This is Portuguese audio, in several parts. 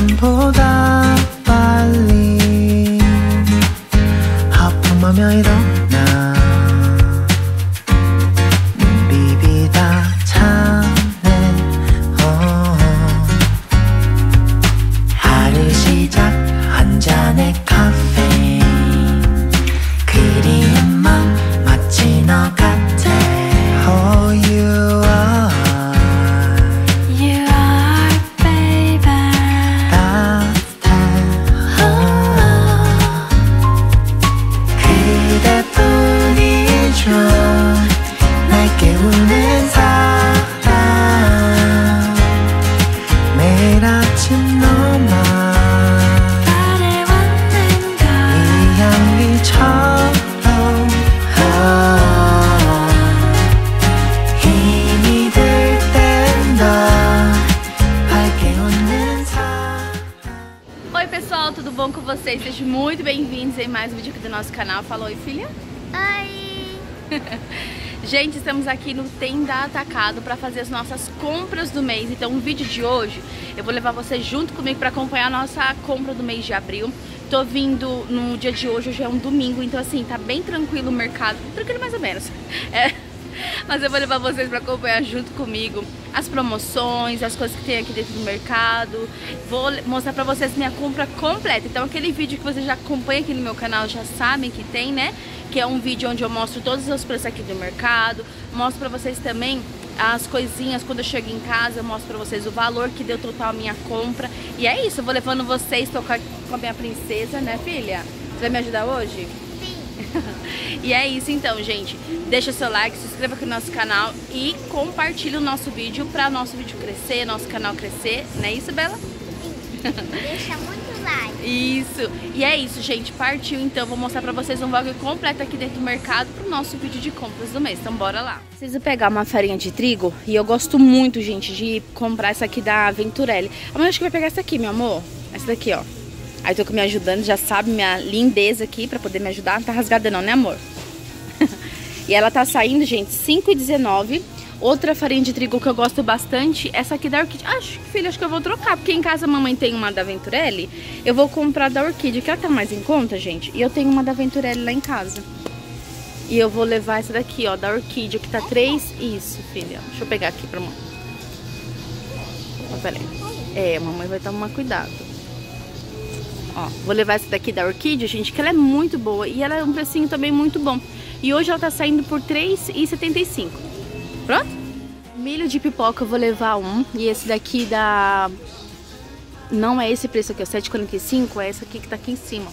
바람보다 빨리 하품하며 일어나 눈 비비다 자네 하루 시작 한 잔의 카페인 그리운 맘 마치 너 같아. Oh, you are baby 따뜻해. 그대뿐이죠 날 깨우는 사랑. 매일 아침 너만 바래왔는 걸 이 향기처럼 힘이 들 땐 더 밝게 웃는 사랑. Oi pessoal, tudo bom com vocês? Sejam muito bem-vindos em mais um vídeo aqui do nosso canal. Fala oi, filha. Oi! Gente, estamos aqui no Tenda Atacado para fazer as nossas compras do mês. Então, no vídeo de hoje, eu vou levar você junto comigo para acompanhar a nossa compra do mês de abril. Tô vindo no dia de hoje, hoje é um domingo, então assim, tá bem tranquilo o mercado. Tranquilo mais ou menos. Mas eu vou levar vocês para acompanhar junto comigo as promoções, as coisas que tem aqui dentro do mercado. Vou mostrar pra vocês minha compra completa. Então aquele vídeo que vocês já acompanham aqui no meu canal já sabem que tem, né? Que é um vídeo onde eu mostro todos os preços aqui do mercado. Mostro pra vocês também as coisinhas quando eu chego em casa. Eu mostro pra vocês o valor que deu total a minha compra. E é isso, eu vou levando vocês, tô com a minha princesa, né, filha? Você vai me ajudar hoje? E é isso então, gente. Deixa seu like, se inscreva aqui no nosso canal e compartilhe o nosso vídeo para nosso vídeo crescer, nosso canal crescer. Não é isso, Bela? Sim. Deixa muito like. Isso. E é isso, gente. Partiu então. Vou mostrar pra vocês um vlog completo aqui dentro do mercado pro nosso vídeo de compras do mês. Então bora lá. Preciso pegar uma farinha de trigo e eu gosto muito, gente, de comprar essa aqui da Venturelli. A mãe acho que vai pegar essa aqui, meu amor. Essa daqui, ó. Aí tô me ajudando, já sabe minha lindeza aqui pra poder me ajudar. Não tá rasgada não, né, amor? E ela tá saindo, gente, R$5,19. Outra farinha de trigo que eu gosto bastante, essa aqui da Orquídea. Acho que eu vou trocar, porque em casa a mamãe tem uma da Venturelli. Eu vou comprar da Orquídea, que ela tá mais em conta, gente. E eu tenho uma da Venturelli lá em casa. E eu vou levar essa daqui, ó, da Orquídea, que tá 3... Isso, filha. Deixa eu pegar aqui pra mãe. Ó, peraí. É, a mamãe vai tomar cuidado. Ó, vou levar essa daqui da Orquídea, gente, que ela é muito boa. E ela é um precinho também muito bom. E hoje ela tá saindo por R$3,75. Pronto? Milho de pipoca eu vou levar um. E esse daqui da... Não é esse preço aqui, ó, R$7,45. É essa aqui que tá aqui em cima.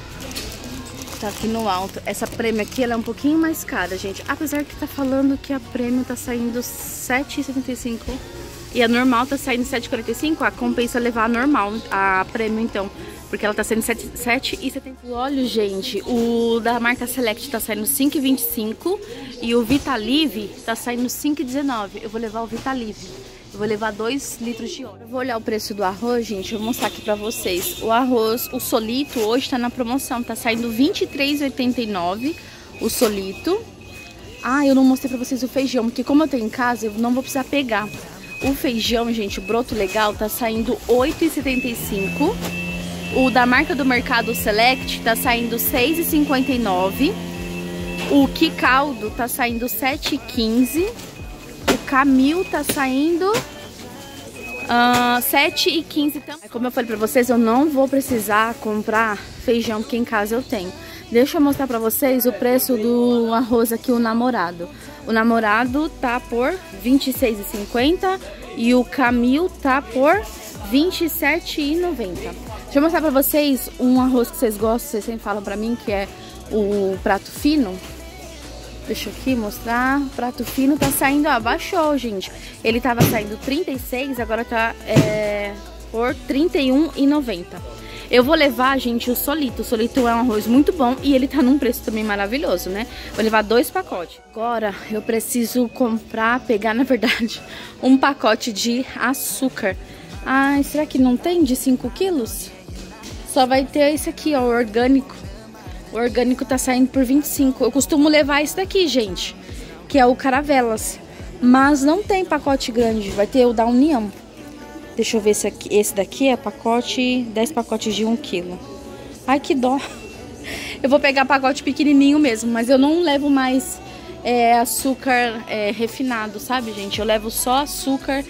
Tá aqui no alto. Essa prêmio aqui, ela é um pouquinho mais cara, gente. Apesar que tá falando que a prêmio tá saindo R$7,75. E a normal tá saindo R$7,45. A compensa levar a normal, a prêmio então. Porque ela tá saindo R$7,70. O óleo, gente, o da marca Select tá saindo R$5,25. E o Vitalive tá saindo R$5,19. Eu vou levar o Vitalive. Eu vou levar 2 litros de óleo. Eu vou olhar o preço do arroz, gente. Eu vou mostrar aqui pra vocês. O arroz, o solito, hoje tá na promoção. Tá saindo R$23,89. O solito. Ah, eu não mostrei pra vocês o feijão. Porque como eu tenho em casa, eu não vou precisar pegar. O feijão, gente, o broto legal, tá saindo R$8,75. O da marca do Mercado Select tá saindo R$6,59. O Que Caldo tá saindo R$7,15. O Camil tá saindo R$7,15 também. Como eu falei pra vocês, eu não vou precisar comprar feijão, porque em casa eu tenho. Deixa eu mostrar pra vocês o preço do arroz aqui, o Namorado. O Namorado tá por R$26,50 e o Camil tá por R$27,90. Deixa eu mostrar pra vocês um arroz que vocês gostam, vocês sempre falam pra mim, que é o prato fino. Deixa eu aqui mostrar. O prato fino tá saindo, ó, baixou, gente. Ele tava saindo 36, agora tá por R$31,90. Eu vou levar, gente, o Solito. O Solito é um arroz muito bom e ele tá num preço também maravilhoso, né? Vou levar 2 pacotes. Agora eu preciso pegar, na verdade, um pacote de açúcar. Ai, será que não tem de 5 quilos? Só vai ter esse aqui, ó, o orgânico. O orgânico tá saindo por 25. Eu costumo levar esse daqui, gente, que é o Caravelas. Mas não tem pacote grande, vai ter o da União. Deixa eu ver se aqui, esse daqui é pacote, 10 pacotes de 1 quilo. Ai, que dó. Eu vou pegar pacote pequenininho mesmo, mas eu não levo mais açúcar refinado, sabe, gente? Eu levo só açúcar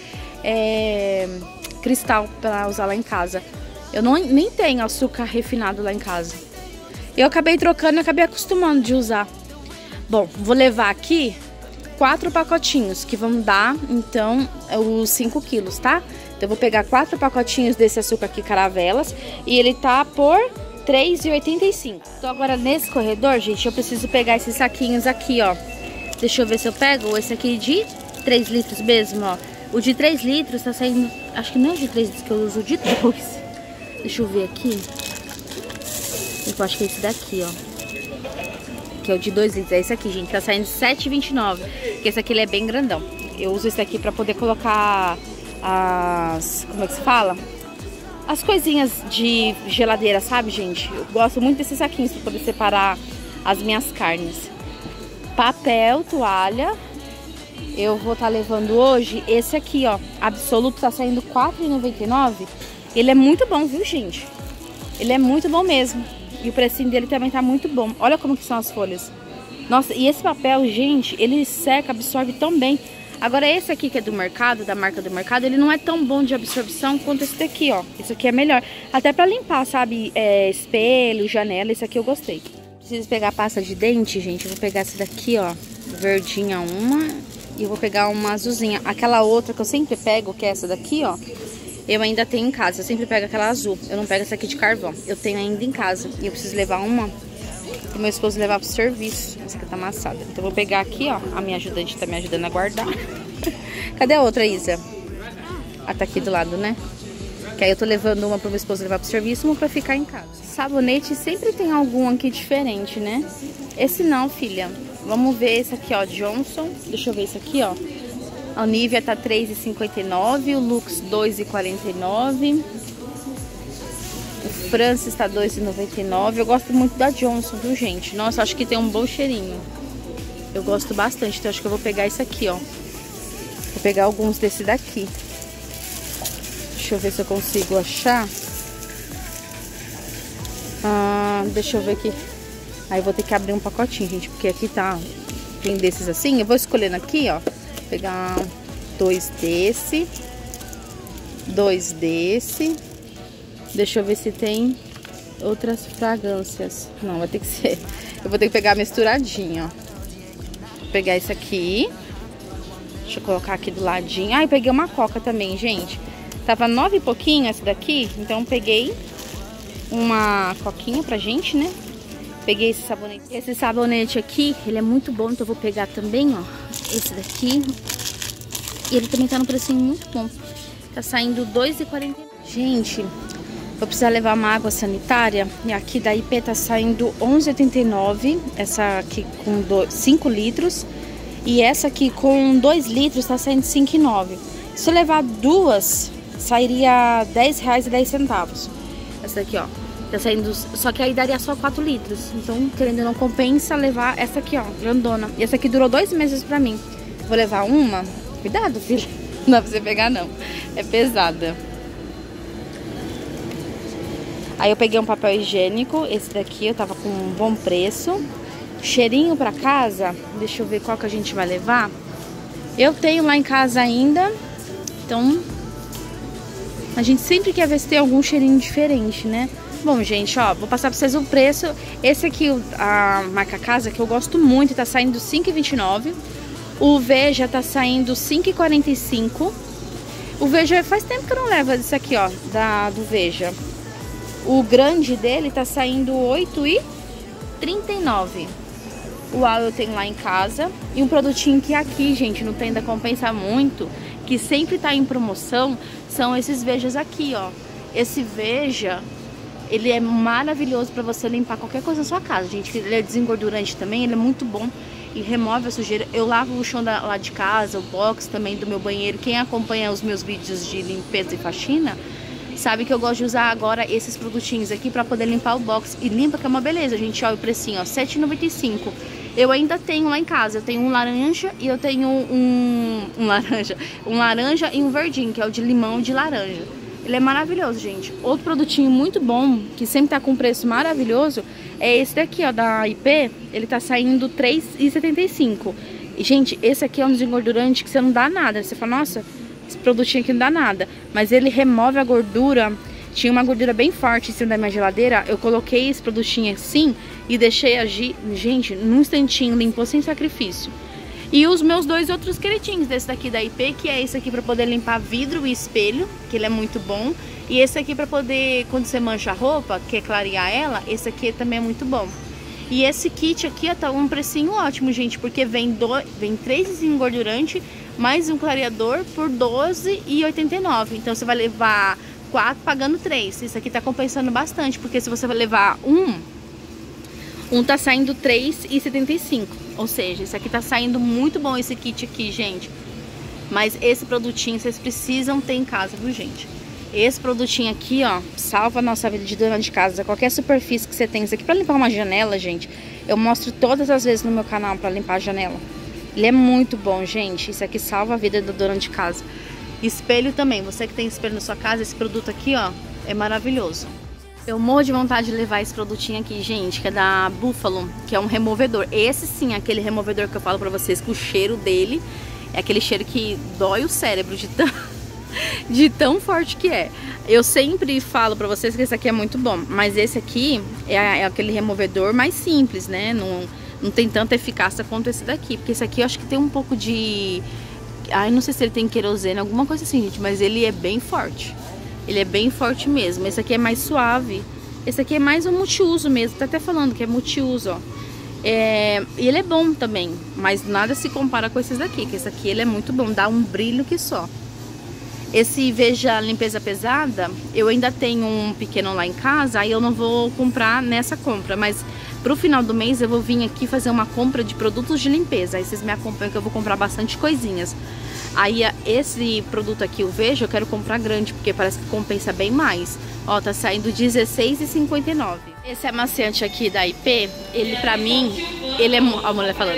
cristal pra usar lá em casa. Eu nem tenho açúcar refinado lá em casa. Eu acabei trocando e acabei acostumando de usar. Bom, vou levar aqui 4 pacotinhos, que vão dar, então, os 5 quilos, tá? Então, eu vou pegar 4 pacotinhos desse açúcar aqui, Caravelas, e ele tá por R$ 3,85. Então, agora, nesse corredor, gente, eu preciso pegar esses saquinhos aqui, ó. Deixa eu ver se eu pego esse aqui de 3 litros mesmo, ó. O de 3 litros tá saindo, acho que não é de 3 litros que eu uso, o de 2. Deixa eu ver aqui. Eu acho que é esse daqui, ó. Que é o de 2 litros, é esse aqui, gente. Tá saindo R$ 7,29. Porque esse aqui ele é bem grandão. Eu uso esse aqui pra poder colocar as... Como é que se fala? As coisinhas de geladeira, sabe, gente? Eu gosto muito desses saquinhos pra poder separar as minhas carnes. Papel, toalha. Eu vou estar levando hoje esse aqui, ó. Absoluto, tá saindo R$ 4,99. Ele é muito bom, viu, gente? Ele é muito bom mesmo. E o precinho dele também tá muito bom. Olha como que são as folhas. Nossa, e esse papel, gente, ele seca, absorve tão bem. Agora esse aqui que é do mercado, da marca do mercado, ele não é tão bom de absorção quanto esse daqui, ó. Esse aqui é melhor. Até pra limpar, sabe, espelho, janela, esse aqui eu gostei. Preciso pegar a pasta de dente, gente. Eu vou pegar essa daqui, ó, verdinha uma. E eu vou pegar uma azulzinha. Aquela outra que eu sempre pego, que é essa daqui, ó. Eu ainda tenho em casa, eu sempre pego aquela azul. Eu não pego essa aqui de carvão. Eu tenho ainda em casa. E eu preciso levar uma pro meu esposo levar pro serviço. Essa aqui tá amassada. Então eu vou pegar aqui, ó. A minha ajudante tá me ajudando a guardar. Cadê a outra, Isa? Ah, tá aqui do lado, né? Que aí eu tô levando uma pro meu esposo levar pro serviço e uma pra ficar em casa. Sabonete sempre tem algum aqui diferente, né? Esse não, filha. Vamos ver esse aqui, ó, Johnson. Deixa eu ver esse aqui, ó. A Nivea tá R$ 3,59, o Lux R$ 2,49, o Francis tá R$ 2,99. Eu gosto muito da Johnson, viu, gente? Nossa, acho que tem um bom cheirinho. Eu gosto bastante, então acho que eu vou pegar esse aqui, ó. Vou pegar alguns desse daqui. Deixa eu ver se eu consigo achar. Deixa eu ver aqui. Aí eu vou ter que abrir um pacotinho, gente, porque aqui tá... Tem desses assim. Eu vou escolhendo aqui, ó. Pegar 2 desse, 2 desse. Deixa eu ver se tem outras fragrâncias. Não, vai ter que ser. Eu vou ter que pegar misturadinho, ó. Vou pegar esse aqui. Deixa eu colocar aqui do ladinho. Ah, e peguei uma coca também, gente. Tava 9 e pouquinho essa daqui. Então peguei uma coquinha pra gente, né? Peguei esse sabonete. Esse sabonete aqui, ele é muito bom, então eu vou pegar também, ó, esse daqui. E ele também tá no precinho muito bom. Tá saindo R$ 2,49. Gente, vou precisar levar uma água sanitária. E aqui da IP tá saindo R$ 11,89. Essa aqui com 5 litros. E essa aqui com 2 litros tá saindo R$ 5,09. Se eu levar duas, sairia R$ 10,10. Essa daqui, ó. Tá saindo, só que aí daria só 4 litros. Então, querendo ou não, compensa levar essa aqui, ó, grandona. E essa aqui durou 2 meses pra mim. Vou levar uma. Cuidado, filho. Não dá pra você pegar, não. É pesada. Aí eu peguei um papel higiênico. Esse daqui eu tava com um bom preço. Cheirinho pra casa. Deixa eu ver qual que a gente vai levar. Eu tenho lá em casa ainda. Então, a gente sempre quer ver se tem algum cheirinho diferente, né? Bom, gente, ó, vou passar pra vocês o preço. Esse aqui, a marca Casa, que eu gosto muito, tá saindo R$ 5,29. O Veja tá saindo R$ 5,45. O Veja, faz tempo que eu não levo esse aqui, ó, do Veja. O grande dele tá saindo R$ 8,39. O Al eu tenho lá em casa. E um produtinho que aqui, gente, não tem, ainda compensa muito, que sempre tá em promoção, são esses Vejas aqui, ó. Esse Veja... Ele é maravilhoso pra você limpar qualquer coisa na sua casa, gente. Ele é desengordurante também, ele é muito bom. E remove a sujeira. Eu lavo o chão lá de casa, o box também do meu banheiro. Quem acompanha os meus vídeos de limpeza e faxina sabe que eu gosto de usar agora esses produtinhos aqui pra poder limpar o box. E limpa, que é uma beleza, gente. Olha o precinho, ó, R$ 7,95. Eu ainda tenho lá em casa, eu tenho um laranja e eu tenho um laranja e um verdinho, que é o de limão e de laranja. Ele é maravilhoso, gente. Outro produtinho muito bom, que sempre tá com preço maravilhoso, é esse daqui, ó, da IP. Ele tá saindo R$3,75. E, gente, esse aqui é um desengordurante que você não dá nada. Você fala, nossa, esse produtinho aqui não dá nada. Mas ele remove a gordura. Tinha uma gordura bem forte em cima da minha geladeira. Eu coloquei esse produtinho assim e deixei agir. Gente, num instantinho, limpou sem sacrifício. E os meus dois outros queridinhos, desse daqui da IP, que é esse aqui pra poder limpar vidro e espelho, que ele é muito bom. E esse aqui pra poder, quando você mancha a roupa, quer clarear ela, esse aqui também é muito bom. E esse kit aqui tá um precinho ótimo, gente, porque vem 3 engordurante mais um clareador por R$12,89. Então você vai levar 4 pagando 3. Isso aqui tá compensando bastante, porque se você vai levar um tá saindo R$3,75. Ou seja, isso aqui tá saindo muito bom, esse kit aqui, gente. Mas esse produtinho vocês precisam ter em casa, viu, gente? Esse produtinho aqui, ó, salva a nossa vida de dona de casa. Qualquer superfície que você tem. Isso aqui pra limpar uma janela, gente, eu mostro todas as vezes no meu canal pra limpar a janela. Ele é muito bom, gente. Isso aqui salva a vida da dona de casa. Espelho também. Você que tem espelho na sua casa, esse produto aqui, ó, é maravilhoso. Eu morro de vontade de levar esse produtinho aqui, gente, que é da Buffalo, que é um removedor. Esse sim, é aquele removedor que eu falo pra vocês, que o cheiro dele é aquele cheiro que dói o cérebro de tão forte que é. Eu sempre falo pra vocês que esse aqui é muito bom, mas esse aqui é aquele removedor mais simples, né? Não tem tanta eficácia quanto esse daqui, porque esse aqui eu acho que tem um pouco de... Ai, não sei se ele tem querosene, alguma coisa assim, gente, mas ele é bem forte. Ele é bem forte mesmo. Esse aqui é mais suave. Esse aqui é mais um multiuso mesmo. Tá até falando que é multiuso, ó. E ele é bom também, mas nada se compara com esses daqui, que esse aqui ele é muito bom, dá um brilho que só. Esse Veja Limpeza Pesada, eu ainda tenho um pequeno lá em casa, aí eu não vou comprar nessa compra, mas pro final do mês eu vou vir aqui fazer uma compra de produtos de limpeza. Aí vocês me acompanham que eu vou comprar bastante coisinhas. Aí esse produto aqui, o Veja, eu quero comprar grande, porque parece que compensa bem mais. Ó, tá saindo R$16,59. Esse amaciante aqui da IP, ele pra mim, ele é... Ó, a mulher falando.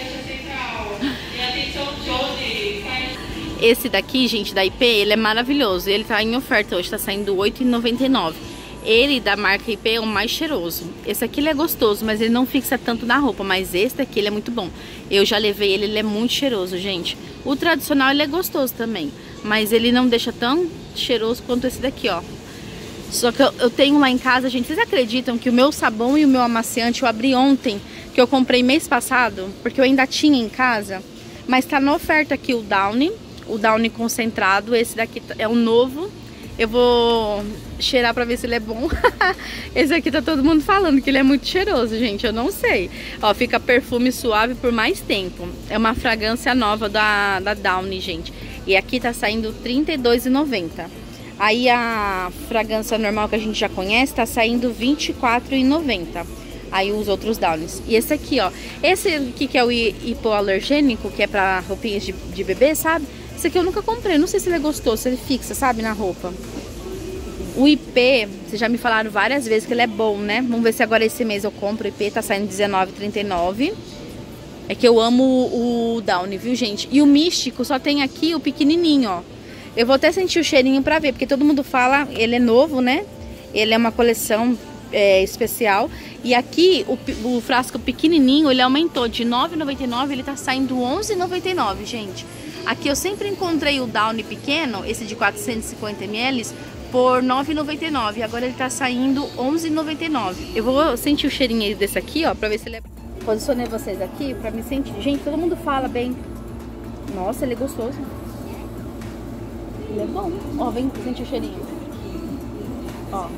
Esse daqui, gente, da IP, ele é maravilhoso. Ele tá em oferta hoje, tá saindo R$8,99. Ele, da marca IP, é o mais cheiroso. Esse aqui ele é gostoso, mas ele não fixa tanto na roupa. Mas esse daqui, ele é muito bom. Eu já levei ele, ele é muito cheiroso, gente. O tradicional, ele é gostoso também. Mas ele não deixa tão cheiroso quanto esse daqui, ó. Só que eu tenho lá em casa, gente, vocês acreditam que o meu sabão e o meu amaciante eu abri ontem, que eu comprei mês passado, porque eu ainda tinha em casa. Mas tá na oferta aqui o Downy concentrado. Esse daqui é o novo. Eu vou cheirar pra ver se ele é bom. Esse aqui tá todo mundo falando que ele é muito cheiroso, gente. Eu não sei. Ó, fica perfume suave por mais tempo. É uma fragrância nova da Downy, gente. E aqui tá saindo R$32,90. Aí a fragrância normal que a gente já conhece tá saindo R$24,90. Aí os outros Downies. E esse aqui, ó. Esse aqui que é o hipoalergênico, que é pra roupinhas de bebê, sabe? Esse aqui eu nunca comprei, não sei se ele é gostoso, se ele fixa, sabe, na roupa. O IP, vocês já me falaram várias vezes que ele é bom, né? Vamos ver se agora esse mês eu compro. O IP tá saindo R$19,39. É que eu amo o Downy, viu, gente? E o místico só tem aqui o pequenininho, ó. Eu vou até sentir o cheirinho pra ver, porque todo mundo fala, ele é novo, né? Ele é uma coleção especial. E aqui, o frasco pequenininho, ele aumentou de R$9,99, ele tá saindo R$11,99, gente. Aqui eu sempre encontrei o Downy pequeno, esse de 450 ml, por R$9,99. Agora ele tá saindo R$11,99. Eu vou sentir o cheirinho desse aqui, ó, pra ver se ele é... Posicionei vocês aqui pra me sentir. Gente, todo mundo fala bem. Nossa, ele é gostoso. Ele é bom. Ó, vem sentir o cheirinho. Ó.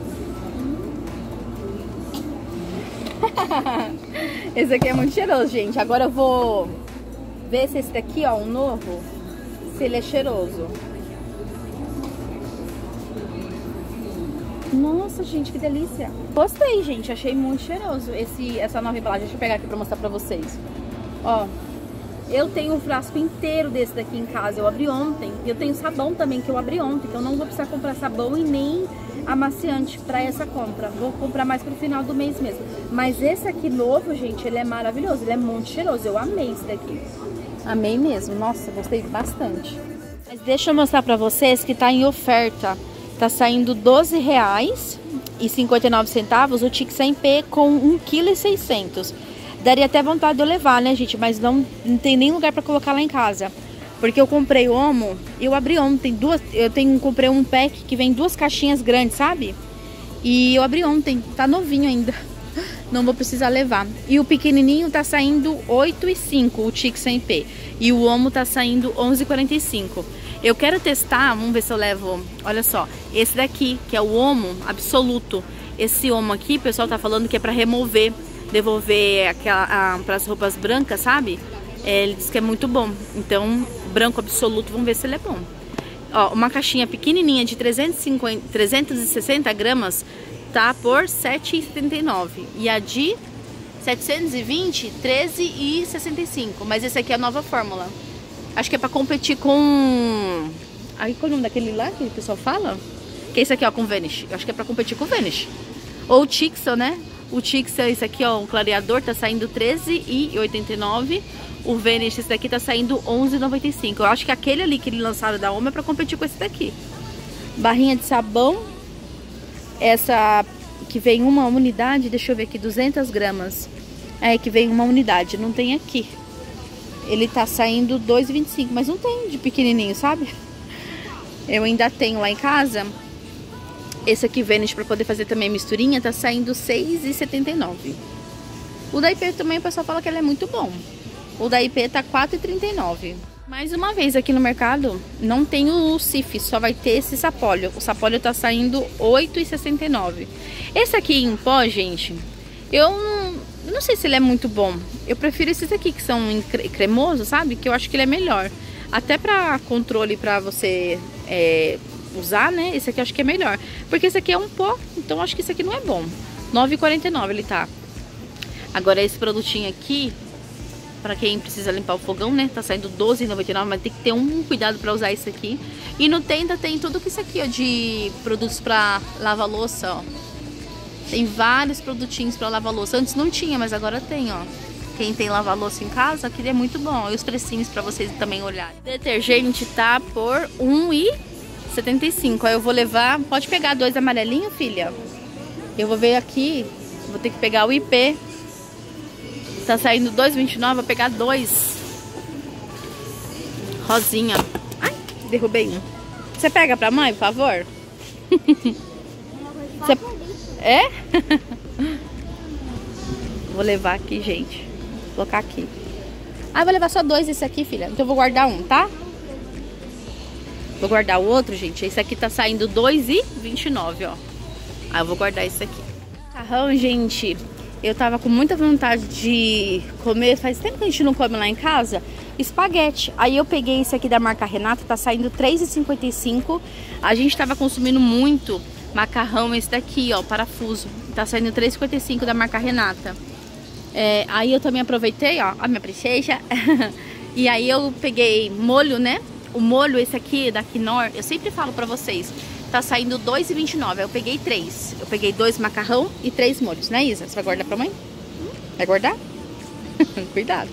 Esse aqui é muito cheiroso, gente. Agora eu vou ver se esse daqui, ó, um novo, se ele é cheiroso. Nossa, gente, que delícia. Gostei, gente. Achei muito cheiroso essa nova embalagem. Deixa eu pegar aqui pra mostrar pra vocês. Ó, eu tenho um frasco inteiro desse daqui em casa. Eu abri ontem. E eu tenho sabão também, que eu abri ontem. Então eu não vou precisar comprar sabão e nem amaciante para essa compra. Vou comprar mais pro final do mês mesmo. Mas esse aqui novo, gente, ele é maravilhoso. Ele é muito cheiroso. Eu amei esse daqui. Amei mesmo. Nossa, gostei bastante. Mas deixa eu mostrar pra vocês que tá em oferta. Tá saindo R$12,59 o Chick 100p com 1,6 kg. Daria até vontade de eu levar, né, gente? Mas não tem nem lugar pra colocar lá em casa. Porque eu comprei o Omo, eu abri ontem comprei um pack que vem 2 caixinhas grandes, sabe? E eu abri ontem, tá novinho ainda. Não vou precisar levar. E o pequenininho tá saindo R$8,05 o Chick 100p. E o Omo tá saindo R$11,45. Eu quero testar, vamos ver se eu levo, olha só, esse daqui, que é o Omo Absoluto. Esse Omo aqui, o pessoal tá falando que é pra remover, devolver para as roupas brancas, sabe? Ele diz que é muito bom. Então, branco absoluto, vamos ver se ele é bom. Ó, uma caixinha pequenininha de 360 gramas tá por R$7,79. E a de 720, R$13,65. Mas esse aqui é a nova fórmula. Acho que é pra competir com... Aí, qual é o nome daquele lá que o pessoal fala? Que é esse aqui, ó, com Vanish. Acho que é pra competir com o Vanish. Ou o Tixel, né? O Tixel, esse aqui, ó, o clareador, tá saindo R$13,89. O Vanish, esse daqui, tá saindo R$11,95. Eu acho que aquele ali que eles lançaram da Omo é pra competir com esse daqui. Barrinha de sabão. Essa que vem uma unidade, deixa eu ver aqui, 200 gramas. É, que vem uma unidade, não tem aqui. Ele tá saindo R$2,25, mas não tem de pequenininho, sabe? Eu ainda tenho lá em casa. Esse aqui, Vanish, pra poder fazer também misturinha, tá saindo R$6,79. O da IP também, o pessoal fala que ele é muito bom. O da IP tá R$4,39. Mais uma vez, aqui no mercado, não tem o Cif, só vai ter esse sapólio. O sapólio tá saindo R$8,69. Esse aqui em pó, gente, eu não sei se ele é muito bom. Eu prefiro esses aqui que são cremosos, sabe? Que eu acho que ele é melhor. Até pra controle, pra você usar, né? Esse aqui eu acho que é melhor. Porque esse aqui é um pó, então eu acho que esse aqui não é bom. R$9,49 ele tá. Agora esse produtinho aqui, pra quem precisa limpar o fogão, né? Tá saindo R$12,99, mas tem que ter um cuidado pra usar isso aqui. E no Tenda tem tudo que isso aqui, ó, de produtos pra lavar louça, ó. Tem vários produtinhos pra lavar louça. Antes não tinha, mas agora tem, ó. Quem tem lavar louça em casa, aqui é muito bom. E os precinhos pra vocês também olharem. Detergente tá por R$1,75. Aí eu vou levar... Pode pegar 2 amarelinhos, filha? Eu vou ver aqui. Vou ter que pegar o IP. Tá saindo R$2,29. Vou pegar 2. Rosinha. Ai, derrubei um. Você pega pra mãe, por favor? Você... É? Vou levar aqui, gente. Vou colocar aqui. Ah, vou levar só 2 esse aqui, filha. Então eu vou guardar um, tá? Vou guardar o outro, gente. Esse aqui tá saindo R$2,29, ó. Ah, eu vou guardar esse aqui. Macarrão, gente. Eu tava com muita vontade de comer. Faz tempo que a gente não come lá em casa. Espaguete. Aí eu peguei esse aqui da marca Renata. Tá saindo R$3,55. A gente tava consumindo muito macarrão, esse daqui, ó, parafuso. Tá saindo R$3,55 da marca Renata. Aí eu também aproveitei, ó, a minha princesa. E aí eu peguei molho, né? O molho, esse aqui da Knorr, eu sempre falo pra vocês, tá saindo R$2,29. Eu peguei 3. Eu peguei 2 macarrão e 3 molhos, né, Isa? Você vai guardar pra mãe? Vai guardar? Cuidado.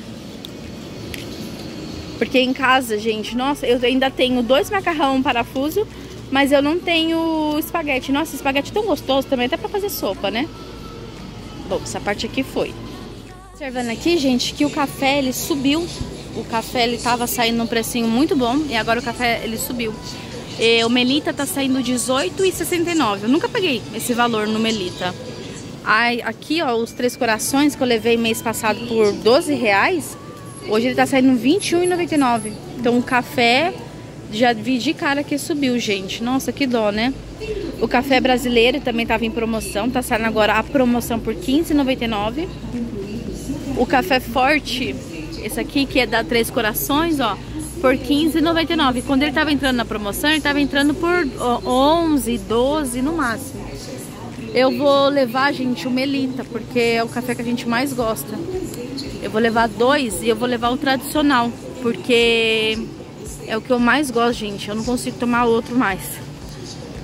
Porque em casa, gente, nossa, eu ainda tenho 2 macarrão parafuso, mas eu não tenho espaguete. Nossa, espaguete tão gostoso também, até pra fazer sopa, né? Bom, essa parte aqui foi. Observando aqui, gente, que o café, ele subiu. O café, ele tava saindo num precinho muito bom. E agora o café, ele subiu. O Melita tá saindo R$18,69. Eu nunca peguei esse valor no Melita. Aí, aqui, ó, os 3 corações que eu levei mês passado por R$12. Hoje ele tá saindo R$21,99. Então o café... Já vi de cara que subiu, gente. Nossa, que dó, né? O café brasileiro também tava em promoção. Tá saindo agora a promoção por R$15,99. O café forte, esse aqui que é da 3 corações, ó, por R$15,99. Quando ele tava entrando na promoção, ele tava entrando por 11, 12 no máximo. Eu vou levar, gente, o Melita, porque é o café que a gente mais gosta. Eu vou levar 2 e eu vou levar o tradicional, porque... é o que eu mais gosto, gente. Eu não consigo tomar outro mais.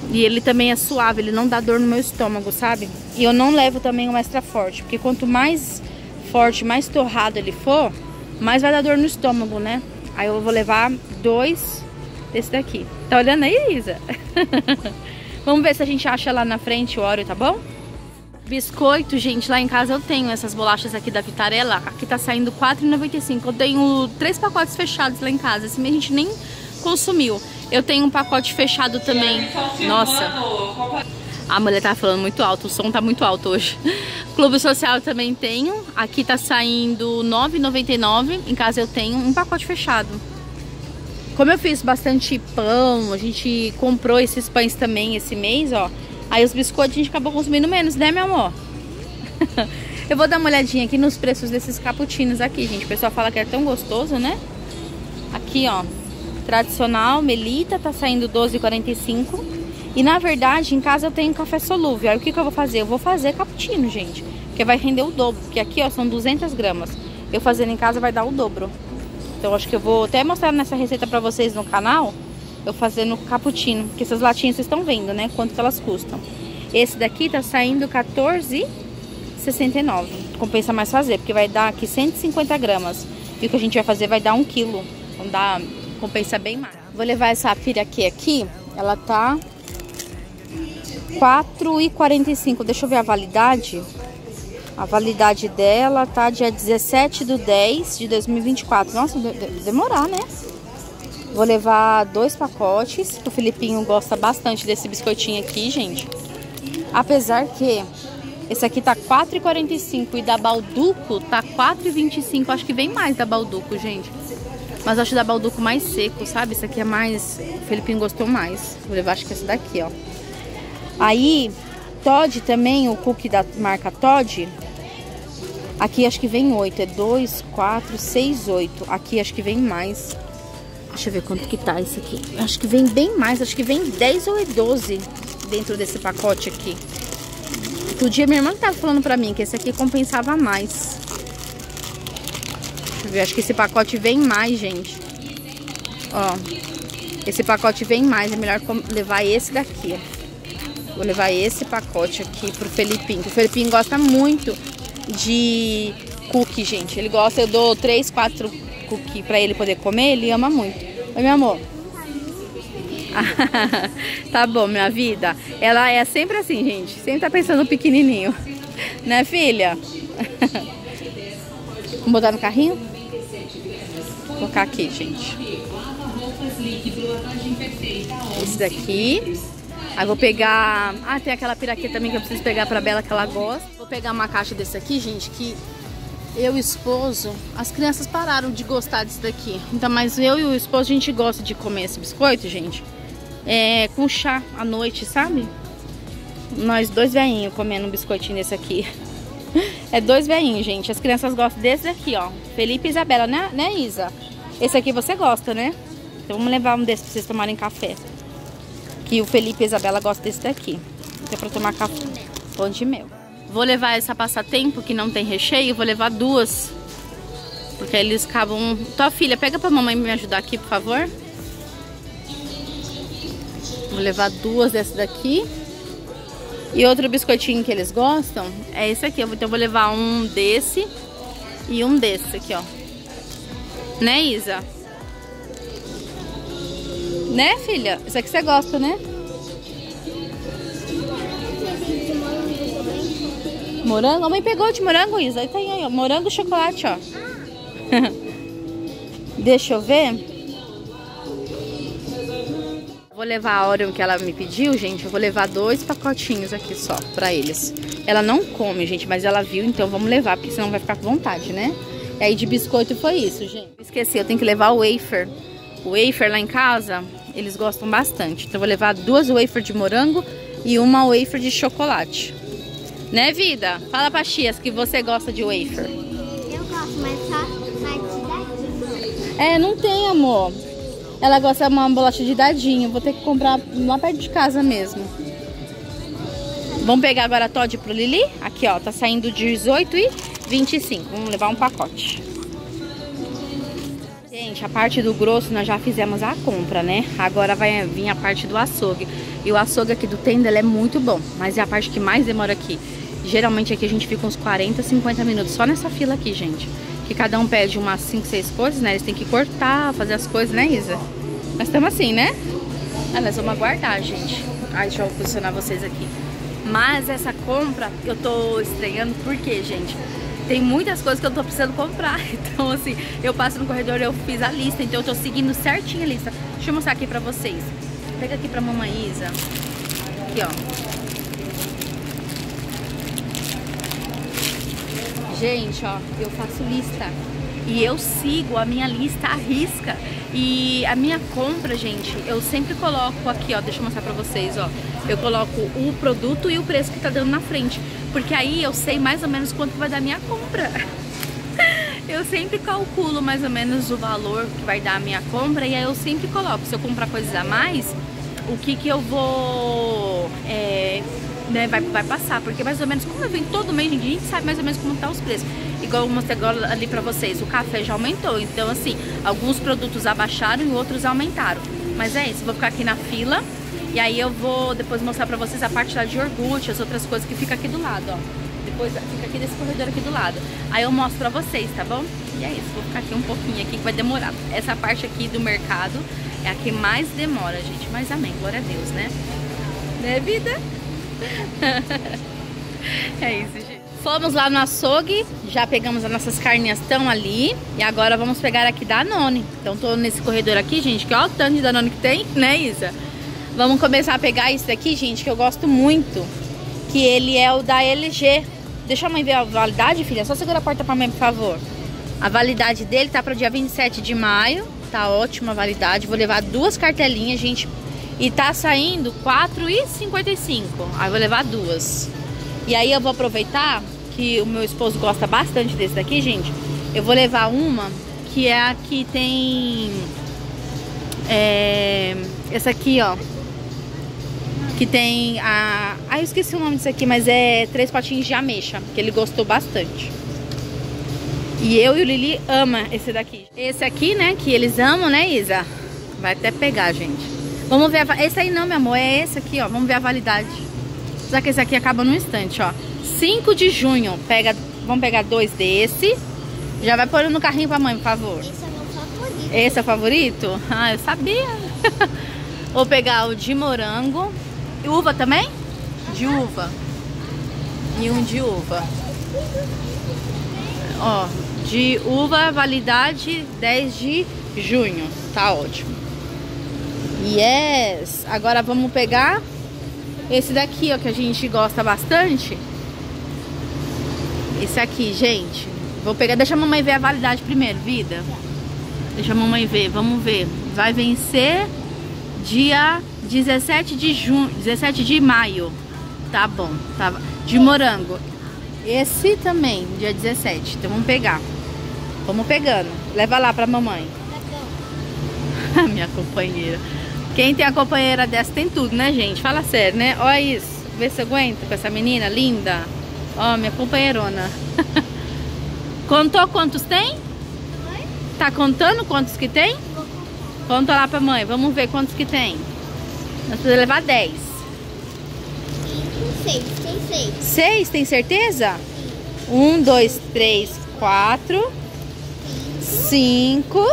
E ele também é suave, ele não dá dor no meu estômago, sabe? E eu não levo também um extra forte, porque quanto mais forte, mais torrado ele for, mais vai dar dor no estômago, né? Aí eu vou levar 2 desse daqui. Tá olhando aí, Isa? Vamos ver se a gente acha lá na frente o Oreo, tá bom? Biscoito, gente, lá em casa eu tenho essas bolachas aqui da Vitarella. Aqui tá saindo R$4,95. Eu tenho 3 pacotes fechados lá em casa. Esse mês a gente nem consumiu. Eu tenho um pacote fechado também. Nossa, a mulher tá falando muito alto, o som tá muito alto hoje. Clube Social eu também tenho. Aqui tá saindo R$9,99. Em casa eu tenho um pacote fechado. Como eu fiz bastante pão, a gente comprou esses pães também esse mês, ó. Aí os biscoitos a gente acabou consumindo menos, né, meu amor? Eu vou dar uma olhadinha aqui nos preços desses cappuccinos aqui, gente. O pessoal fala que é tão gostoso, né? Aqui, ó. Tradicional, Melita, tá saindo R$12,45. E na verdade, em casa eu tenho café solúvel. Aí o que eu vou fazer? Eu vou fazer cappuccino, gente. Porque vai render o dobro. Porque aqui, ó, são 200 gramas. Eu fazendo em casa vai dar o dobro. Então acho que eu vou até mostrar nessa receita pra vocês no canal. Eu fazendo cappuccino. Porque essas latinhas vocês estão vendo, né? Quanto que elas custam. Esse daqui tá saindo R$14,69. Compensa mais fazer. Porque vai dar aqui 150 gramas. E o que a gente vai fazer vai dar 1 quilo. Então dá... compensa bem mais. Vou levar essa piraquê aqui. Ela tá R$4,45. Deixa eu ver a validade. A validade dela tá dia 17/10/2024. Nossa, demorar, né? Vou levar 2 pacotes. O Felipinho gosta bastante desse biscoitinho aqui, gente. Apesar que esse aqui tá R$4,45 e da Balduco tá R$4,25. Acho que vem mais da Balduco, gente. Mas acho da Balduco mais seco, sabe? Esse aqui é mais... O Felipinho gostou mais. Vou levar, acho que esse daqui, ó. Aí, Toddy também, o cookie da marca Toddy. Aqui acho que vem 8. É 2, 4, 6, 8. Aqui acho que vem mais. Deixa eu ver quanto que tá esse aqui. Acho que vem bem mais. Acho que vem 10 ou 12 dentro desse pacote aqui. Outro dia minha irmã tava falando pra mim que esse aqui compensava mais. Deixa eu ver, acho que esse pacote vem mais, gente. Ó, esse pacote vem mais. É melhor levar esse daqui, ó. Vou levar esse pacote aqui pro Felipinho. O Felipinho gosta muito de cookie, gente. Ele gosta, eu dou 3, 4 cookies pra ele poder comer. Ele ama muito. Oi, meu amor. Tá bom, minha vida. Ela é sempre assim, gente. Sempre tá pensando no pequenininho. Né, filha? Vamos botar no carrinho? Vou colocar aqui, gente. Esse daqui. Aí vou pegar... Ah, tem aquela piraquê também que eu preciso pegar pra Bela, que ela gosta. Vou pegar uma caixa desse aqui, gente, que eu e o esposo... As crianças pararam de gostar desse daqui. Então, mas eu e o esposo, a gente gosta de comer esse biscoito, gente. Com chá à noite, sabe? Nós 2 velhinhos comendo um biscoitinho desse aqui. É 2 velhinhos, gente. As crianças gostam desse daqui, ó. Felipe e Isabela, né, Isa? Esse aqui você gosta, né? Então vamos levar um desses pra vocês tomarem café. Que o Felipe e a Isabela gostam desse daqui. Que é pra tomar café. Pão de mel. Vou levar essa passatempo que não tem recheio. Vou levar 2. Porque aí eles acabam... Tua filha, pega pra mamãe me ajudar aqui, por favor. Vou levar 2 dessa daqui. E outro biscoitinho que eles gostam é esse aqui. Então eu vou levar um desse e um desse aqui, ó. Né, Isa? Né, filha? Isso aqui você gosta, né? Morango? A mãe pegou de morango, Isa. Aí tem aí, ó. Morango e chocolate, ó. Deixa eu ver. Vou levar a Oreo que ela me pediu, gente. Eu vou levar 2 pacotinhos aqui só pra eles. Ela não come, gente, mas ela viu, então vamos levar, porque senão vai ficar com vontade, né? E aí de biscoito foi isso, gente. Esqueci, eu tenho que levar o wafer. O wafer lá em casa, eles gostam bastante. Então eu vou levar 2 wafer de morango e uma wafer de chocolate. Né, vida? Fala pra Chias que você gosta de wafer. Eu gosto, mas só daqui. Não tem, amor. Ela gosta de uma bolacha de dadinho. Vou ter que comprar lá perto de casa mesmo. Vamos pegar agora a Toddy pro Lili. Aqui, ó. Tá saindo R$18,25. Vamos levar um pacote. Gente, gente, a parte do grosso nós já fizemos a compra, né? Agora vai vir a parte do açougue. E o açougue aqui do Tenda, ele é muito bom, mas é a parte que mais demora aqui. Geralmente aqui a gente fica uns 40, 50 minutos só nessa fila aqui, gente. Que cada um pede umas 5, 6 coisas, né? Eles têm que cortar, fazer as coisas, né, Isa? Nós estamos assim, né? Ah, nós vamos aguardar, gente. Ai, deixa eu posicionar vocês aqui. Mas essa compra eu tô estranhando porque, gente, tem muitas coisas que eu tô precisando comprar. Então, assim, eu passo no corredor, eu fiz a lista, então eu tô seguindo certinho a lista. Deixa eu mostrar aqui pra vocês. Pega aqui pra mamãe Isa. Aqui, ó. Gente, ó, eu faço lista. E eu sigo a minha lista à risca. E a minha compra, gente, eu sempre coloco aqui, ó, deixa eu mostrar pra vocês, ó. Eu coloco o produto e o preço que tá dando na frente. Porque aí eu sei mais ou menos quanto vai dar a minha compra. Eu sempre calculo mais ou menos o valor que vai dar a minha compra. E aí eu sempre coloco, se eu comprar coisas a mais, o que eu vou... né, vai passar. Porque mais ou menos, como eu venho todo mês, a gente sabe mais ou menos como tá os preços. Igual eu mostrei agora ali pra vocês, o café já aumentou. Então, assim, alguns produtos abaixaram e outros aumentaram. Mas é isso, vou ficar aqui na fila. E aí eu vou depois mostrar pra vocês a parte lá de iogurte, as outras coisas que fica aqui do lado, ó. Depois fica aqui desse corredor aqui do lado. Aí eu mostro pra vocês, tá bom? E é isso, vou ficar aqui um pouquinho aqui que vai demorar. Essa parte aqui do mercado é a que mais demora, gente. Mas amém, glória a Deus, né? Né, vida? É isso, gente. Fomos lá no açougue, já pegamos as nossas carninhas, estão ali. E agora vamos pegar aqui da Danone. Então tô nesse corredor aqui, gente, que olha o tanto de Danone que tem, né, Isa? Vamos começar a pegar esse daqui, gente, que eu gosto muito. Que ele é o da LG. Deixa a mãe ver a validade, filha. Só segura a porta pra mãe, por favor. A validade dele tá pro dia 27 de maio. Tá ótima a validade. Vou levar 2 cartelinhas, gente. E tá saindo R$4,55. Aí vou levar 2. E aí eu vou aproveitar que o meu esposo gosta bastante desse daqui, gente. Eu vou levar uma que é a que tem... essa aqui, ó. Que tem a... Ah, eu esqueci o nome disso aqui, mas é 3 potinhos de ameixa, que ele gostou bastante. E eu e o Lili ama esse daqui. Esse aqui, né, que eles amam, né, Isa? Vai até pegar, gente. Vamos ver a... Esse aí não, meu amor, é esse aqui, ó. Vamos ver a validade. Só que esse aqui acaba num instante, ó. 5 de junho. Vamos pegar 2 desse. Já vai pôr no carrinho pra mãe, por favor. Esse é meu favorito. Esse é o favorito? Ah, eu sabia. Vou pegar o de morango. E uva também? De uva. E um de uva. Ó, de uva, validade 10 de junho. Tá ótimo. Yes! Agora vamos pegar esse daqui, ó, que a gente gosta bastante. Esse aqui, gente. Vou pegar, deixa a mamãe ver a validade primeiro, vida. Deixa a mamãe ver, vamos ver. Vai vencer dia 17 de junho, 17 de maio. Tá bom, tá. De morango. Esse também, dia 17. Então vamos pegar. Vamos pegando. Leva lá pra mamãe. A minha companheira. Quem tem a companheira dessa tem tudo, né, gente? Fala sério, né? Olha isso. Vê se aguenta com essa menina linda. Ó, minha companheirona. Contou quantos tem? Tá contando quantos que tem? Conta lá pra mãe. Vamos ver quantos que tem. Nós precisamos levar 10. 6, tem 6. 6, tem certeza? 1, 2, 3, 4, 5,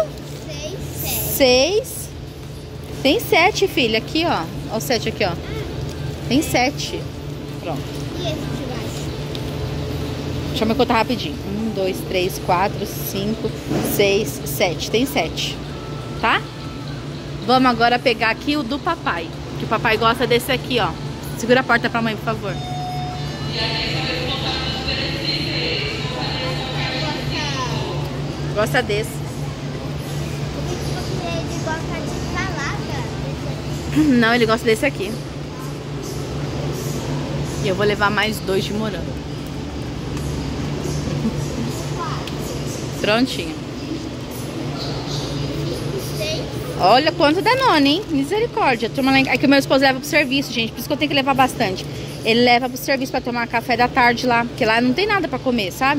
6. Tem 7, filha. Aqui, ó. Olha o 7 aqui, ó. Tem 7. Pronto. E esse de baixo? Deixa eu contar rapidinho. 1, 2, 3, 4, 5, 6, 7. Tem 7. Tá? Vamos agora pegar aqui o do papai. Que o papai gosta desse aqui, ó. Segura a porta pra mãe, por favor. Gosta desse. Ele gosta de salada. Não, ele gosta desse aqui. E eu vou levar mais 2 de morango. Prontinho. 6. Olha quanto Danone, hein? Misericórdia. Turma lá em... É que o meu esposo leva pro serviço, gente. Por isso que eu tenho que levar bastante. Ele leva pro serviço pra tomar café da tarde lá. Porque lá não tem nada pra comer, sabe?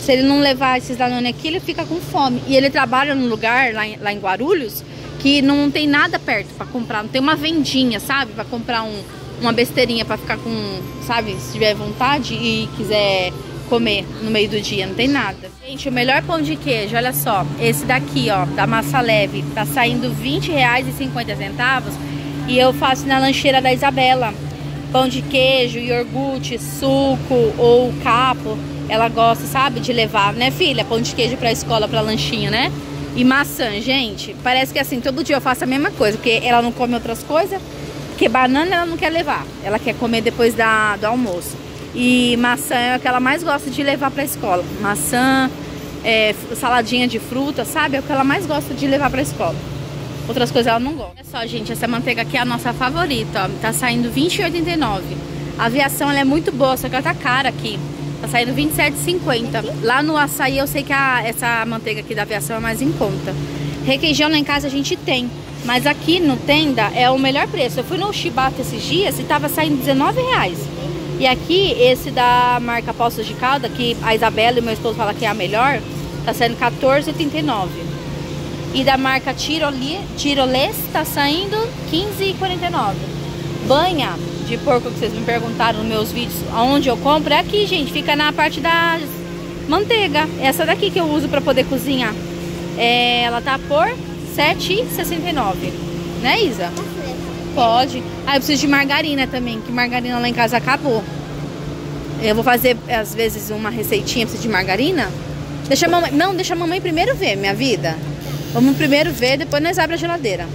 Se ele não levar esses Danone aqui, ele fica com fome. E ele trabalha num lugar lá em Guarulhos que não tem nada perto pra comprar. Não tem uma vendinha, sabe? Pra comprar uma besteirinha pra ficar com, sabe? Se tiver vontade e quiser comer no meio do dia. Não tem nada. Gente, o melhor pão de queijo, olha só. Esse daqui, ó, da Massa Leve. Tá saindo R$20,50. E eu faço na lancheira da Isabela. Pão de queijo, iogurte, suco ou capo. Ela gosta, sabe, de levar, né, filha? Pão de queijo pra escola, pra lanchinho, né? E maçã, gente. Parece que assim, todo dia eu faço a mesma coisa. Porque ela não come outras coisas. Porque banana ela não quer levar. Ela quer comer depois do almoço. E maçã é o que ela mais gosta de levar pra escola. Maçã, saladinha de fruta, sabe? É o que ela mais gosta de levar pra escola. Outras coisas ela não gosta. Olha só, gente, essa manteiga aqui é a nossa favorita, ó. Tá saindo R$20,89. A aviação, ela é muito boa, só que ela tá cara aqui. Tá saindo R$27,50. Lá no açaí eu sei que essa manteiga aqui da aviação é mais em conta. Requeijão lá em casa a gente tem. Mas aqui no Tenda é o melhor preço. Eu fui no Chibata esses dias e tava saindo R$19. E aqui, esse da marca Poços de Calda, que a Isabela e meu esposo falam que é a melhor, tá saindo R$14,89. E da marca Tirolês tá saindo R$15,49. Banha de porco que vocês me perguntaram nos meus vídeos, aonde eu compro, é aqui, gente. Fica na parte da manteiga. Essa daqui que eu uso pra poder cozinhar. Ela tá por R$7,69. Né, Isa? Pode. Ah, eu preciso de margarina também, que margarina lá em casa acabou. Eu vou fazer, às vezes, uma receitinha, preciso de margarina. Deixa a mamãe... Não, deixa a mamãe primeiro ver, minha vida. Vamos primeiro ver, depois nós abrimos a geladeira.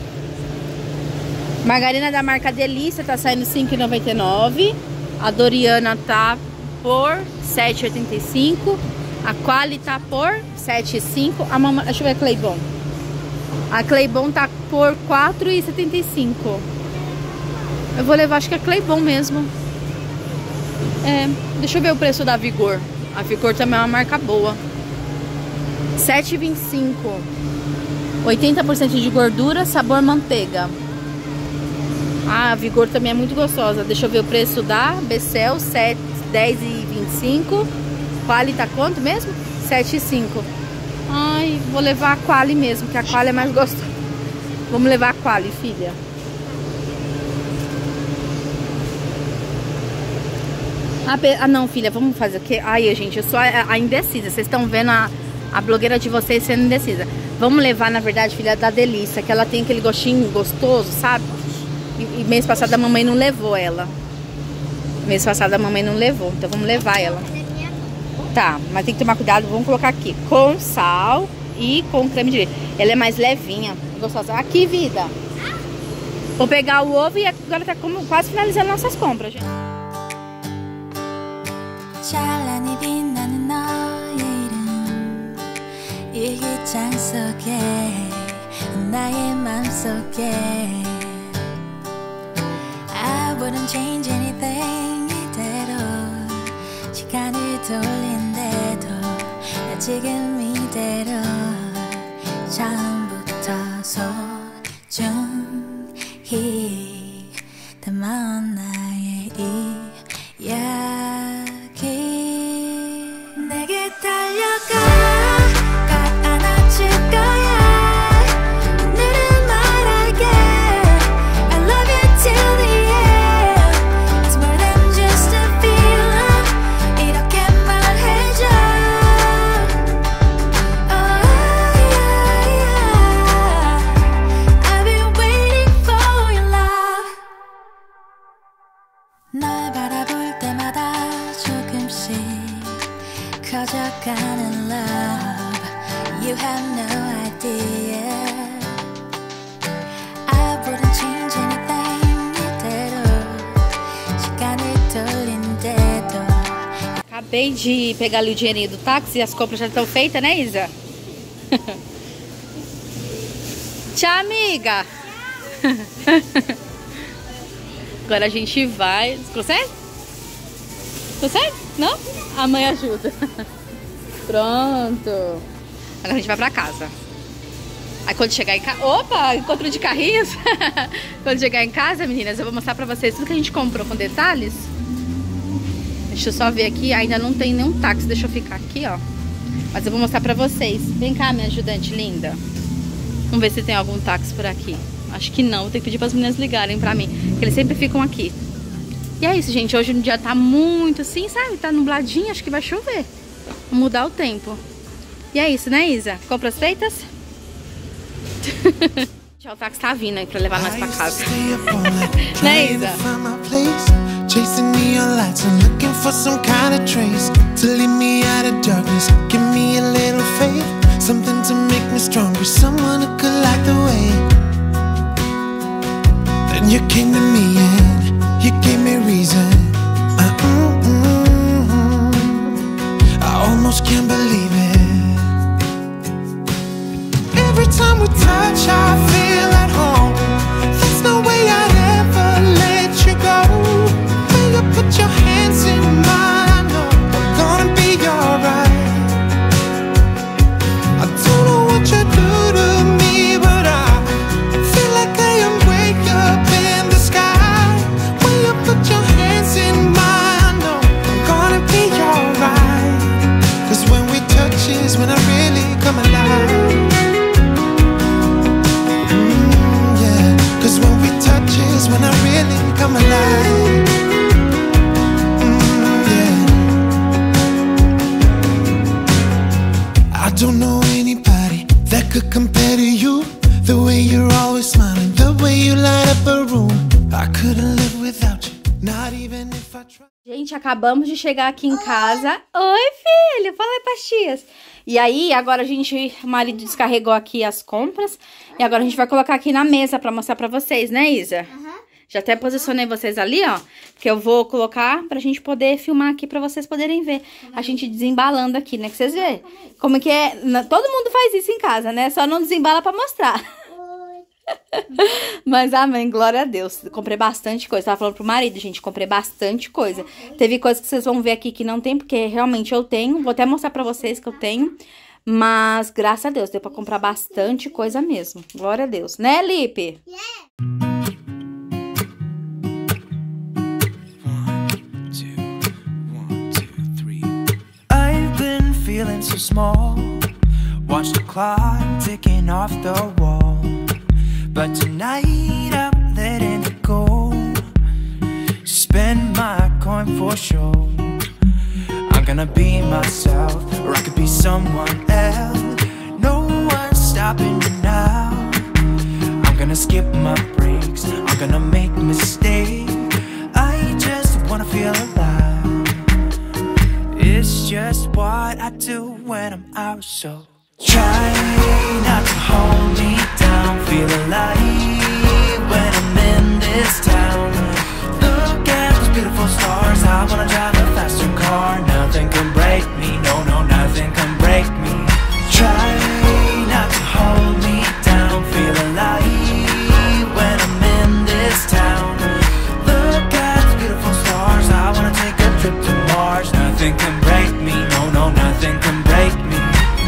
Margarina da marca Delícia tá saindo R$5,99. A Doriana tá por R$7,85. A Quali tá por R$7,5. A mamãe... Deixa eu ver a Claybon. A Claybon tá por R$4,75. Eu vou levar, acho que é Claybon mesmo. Deixa eu ver o preço da Vigor. A Vigor também é uma marca boa. R$7,25. 80% de gordura, sabor manteiga. Ah, a Vigor também é muito gostosa. Deixa eu ver o preço da Becel, R$10,25. Quali tá quanto mesmo? R$7,5. Ai, vou levar a Quali mesmo, que a Quali é mais gostosa. Vamos levar a Quali, filha. Ah, não, filha, vamos fazer o quê? Ai, gente, eu sou a indecisa. Vocês estão vendo a blogueira de vocês sendo indecisa. Vamos levar, na verdade, filha, da Delícia, que ela tem aquele gostinho gostoso, sabe? E mês passado a mamãe não levou ela. Mês passado a mamãe não levou, então vamos levar ela. Tá, mas tem que tomar cuidado, vamos colocar aqui com sal e com creme de leite. Ela é mais levinha, gostosa. Aqui, vida. Vou pegar o ovo e agora tá quase finalizando nossas compras, gente. 찬란히 빛나는 너의 이름 일기장 속에 나의 맘속에 I wouldn't change anything 이대로 시간을 돌린대도 나 지금 이대로 처음부터 소중히 담아온 나의 이야기 내게 달려가 꼭 안아줄 거야 오늘은 말할게 I love you till the end It's more than just a feeling 이렇게 말해줘 Oh yeah, yeah. I've been waiting for your love 널 바라볼 때마다 조금씩 커져가는 love You have no idea I wouldn't change anything 이대로 시간을 돌린대도 Acabei de pegar ali o dinheirinho do táxi e as compras já estão feitas, né, Isa? Tchau, amiga! Agora a gente vai... Consegue? Consegue? Não? A mãe ajuda. Pronto. Agora a gente vai pra casa. Aí quando chegar em casa... Opa! Encontro de carrinhos. Quando chegar em casa, meninas, eu vou mostrar pra vocês tudo que a gente comprou com detalhes. Deixa eu só ver aqui. Ainda não tem nenhum táxi. Deixa eu ficar aqui, ó. Mas eu vou mostrar pra vocês. Vem cá, minha ajudante linda. Vamos ver se tem algum táxi por aqui. Acho que não, vou ter que pedir para as meninas ligarem pra mim, que eles sempre ficam aqui. E é isso, gente, hoje o dia tá muito assim, sabe? Tá nubladinho, acho que vai chover. Vou mudar o tempo. E é isso, né, Isa? Compras feitas? O táxi tá vindo aí pra levar nós pra casa. Né, Isa? Chasing neon lights and looking for some kind of trace to lead me out of darkness. Give me a little faith, something to make me stronger, someone who could light the way. Then you came to me and you gave me reason. I almost can't believe it. Every time we touch, I feel at home. There's no way I'd ever let you go. Put your hands in mine, I know I'm gonna be alright. I don't know what you do to me, but I feel like I am way up in the sky. When you put your hands in mine, I know I'm gonna be alright. Cause when we touch is when I really come alive. Yeah, cause when we touch is when I really come alive. I don't know anybody that could compare to you. The way you're always smiling, the way you light up a room. I couldn't live without you, not even if I tried. Gente, acabamos de chegar aqui em casa. Oi, filho, fala aí pras tias. E aí, agora o marido descarregou aqui as compras. E agora a gente vai colocar aqui na mesa pra mostrar pra vocês, né, Isa? Já até posicionei vocês ali, ó. Que eu vou colocar pra gente poder filmar aqui pra vocês poderem ver. A gente desembalando aqui, né? Que vocês verem. Como que é. Todo mundo faz isso em casa, né? Só não desembala pra mostrar. Mas, amém, glória a Deus. Comprei bastante coisa. Tava falando pro marido, gente. Comprei bastante coisa. Teve coisa que vocês vão ver aqui que não tem, porque realmente eu tenho. Vou até mostrar pra vocês que eu tenho. Mas, graças a Deus, deu pra comprar bastante coisa mesmo. Glória a Deus. Né, Lipe? Feeling so small, watch the clock ticking off the wall. But tonight I'm letting it go. Spend my coin for sure. I'm gonna be myself, or I could be someone else. No one's stopping me now. I'm gonna skip my breaks, I'm gonna make mistakes. I just wanna feel alive. It's just what I do when I'm out, so try not to hold me down. Feel alive when I'm in this town. Look at those beautiful stars. I wanna drive a faster car. Nothing can break me, no, no, nothing can break me. Try not to hold me down. Feel alive when I'm in this town. Look at those beautiful stars. I wanna take a trip to Mars. Nothing can break me, no, no, nothing can break me.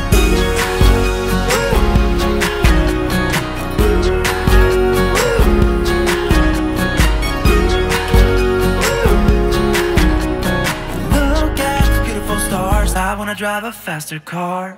Look at the beautiful stars. I wanna drive a faster car.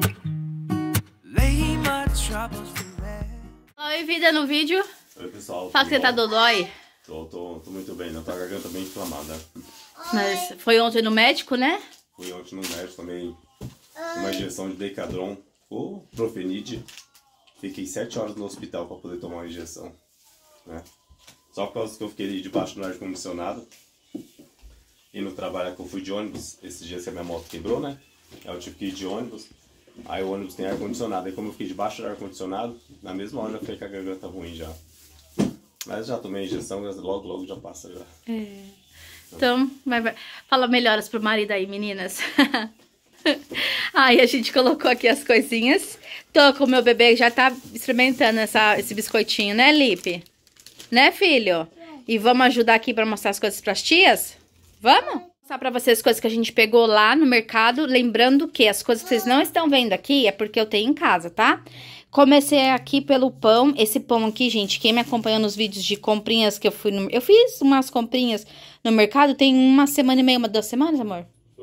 Lay my troubles to rest. Oi, vida no vídeo. Oi, pessoal. Fala que você tá dodói. Tô muito bem, né? Tô com a garganta bem inflamada. Mas foi ontem no médico, né? Fui ontem no médico também, uma injeção de Decadron ou Profenid. Fiquei 7 horas no hospital para poder tomar uma injeção, né? Só por causa que eu fiquei debaixo do ar-condicionado. E no trabalho que eu fui de ônibus, esses dias que a minha moto quebrou, né? Aí eu tive que ir de ônibus. Aí o ônibus tem ar-condicionado. Aí como eu fiquei debaixo do ar-condicionado, na mesma hora eu fiquei com a garganta ruim já. Mas já tomei a injeção, logo já passa já. Então, vai. Fala melhoras pro marido aí, meninas. Aí a gente colocou aqui as coisinhas. Tô com o meu bebê, já tá experimentando esse biscoitinho, né, Lipe? Né, filho? E vamos ajudar aqui pra mostrar as coisas pras tias? Vamos? Vou mostrar pra vocês as coisas que a gente pegou lá no mercado. Lembrando que as coisas que vocês não estão vendo aqui é porque eu tenho em casa, tá? Comecei aqui pelo pão. Esse pão aqui, gente, quem me acompanhou nos vídeos de comprinhas que eu fui... Eu fiz umas comprinhas no mercado tem 1 semana e meia, 2 semanas, amor? Foi.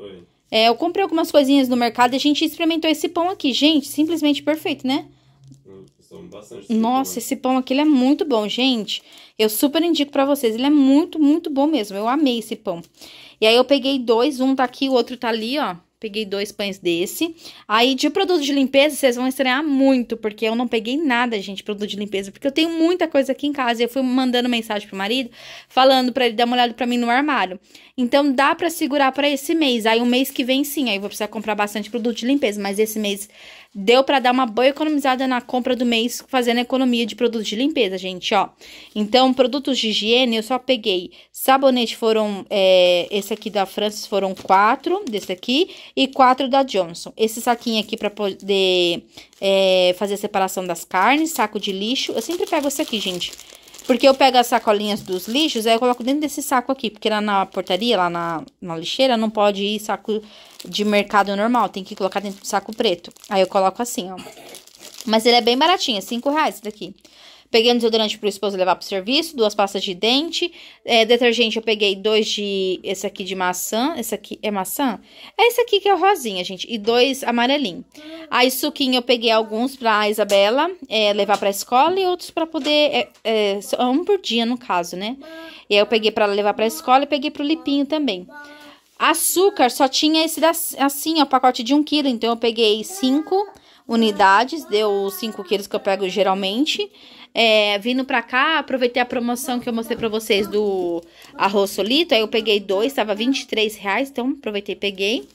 Eu comprei algumas coisinhas no mercado e a gente experimentou esse pão aqui. Gente, simplesmente perfeito, né? Bastante. Nossa, esse pão aqui ele é muito bom, gente. Eu super indico pra vocês. Ele é muito, muito bom mesmo. Eu amei esse pão. E aí eu peguei dois. Um tá aqui, o outro tá ali, ó. Peguei 2 pães desse. Aí, de produto de limpeza, vocês vão estranhar muito, porque eu não peguei nada, gente, produto de limpeza, porque eu tenho muita coisa aqui em casa. E eu fui mandando mensagem pro marido, falando pra ele dar uma olhada pra mim no armário. Então, dá pra segurar pra esse mês. Aí, o mês que vem, sim, aí eu vou precisar comprar bastante produto de limpeza. Mas esse mês deu pra dar uma boa economizada na compra do mês, fazendo economia de produtos de limpeza, gente, ó. Então, produtos de higiene, eu só peguei sabonete, foram, esse aqui da Francis foram 4, desse aqui, e 4 da Johnson. Esse saquinho aqui pra poder fazer a separação das carnes, saco de lixo. Eu sempre pego esse aqui, gente. Porque eu pego as sacolinhas dos lixos, aí eu coloco dentro desse saco aqui. Porque lá na portaria, lá na lixeira, não pode ir saco de mercado normal. Tem que colocar dentro do saco preto. Aí eu coloco assim, ó. Mas ele é bem baratinho, é R$5 esse daqui. Peguei um desodorante pro esposo levar pro serviço, 2 pastas de dente. Detergente eu peguei 2 de... Esse aqui de maçã. Esse aqui é maçã? É esse aqui que é o rosinha, gente. E 2 amarelinhos. Aí suquinho eu peguei alguns pra Isabela levar pra escola e outros pra poder... um por dia, no caso, né? E aí eu peguei pra levar pra escola e peguei pro Lipinho também. Açúcar só tinha esse assim, ó, pacote de 1 quilo. Então eu peguei 5 unidades, deu 5 quilos que eu pego geralmente. Vindo pra cá, aproveitei a promoção que eu mostrei pra vocês do arroz solito. Aí eu peguei 2, tava R$23, então aproveitei e peguei.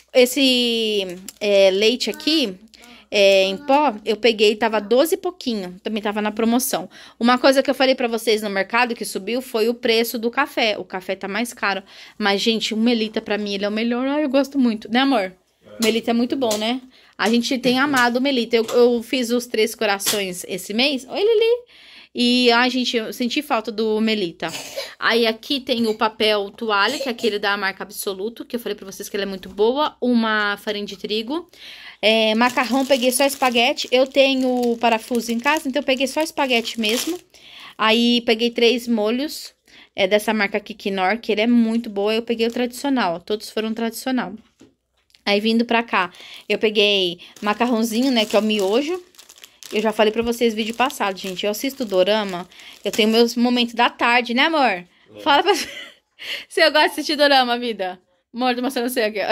Esse leite aqui, em pó, eu peguei, tava 12 e pouquinho, também tava na promoção. Uma coisa que eu falei pra vocês no mercado que subiu foi o preço do café. O café tá mais caro, mas gente, o Melita pra mim, ele é o melhor. Ai, eu gosto muito, né amor? Melita é muito bom, né? A gente tem amado o Melita. Eu fiz os 3 corações esse mês. Oi, Lili. E, ai, gente, eu senti falta do Melita. Aí, aqui tem o papel toalha, que é aquele da marca Absoluto, que eu falei pra vocês que ele é muito boa. Uma farinha de trigo. Macarrão, peguei só espaguete. Eu tenho parafuso em casa, então eu peguei só espaguete mesmo. Aí, peguei 3 molhos. Dessa marca aqui, Knorr, que ele é muito boa. Eu peguei o tradicional, todos foram tradicional. Aí, vindo pra cá, eu peguei macarrãozinho, né, que é o miojo. Eu já falei pra vocês no vídeo passado, gente. Eu assisto dorama, eu tenho meus momentos da tarde, né, amor? Fala pra você se eu gosto de assistir dorama, vida. Amor, tô mostrando você aqui,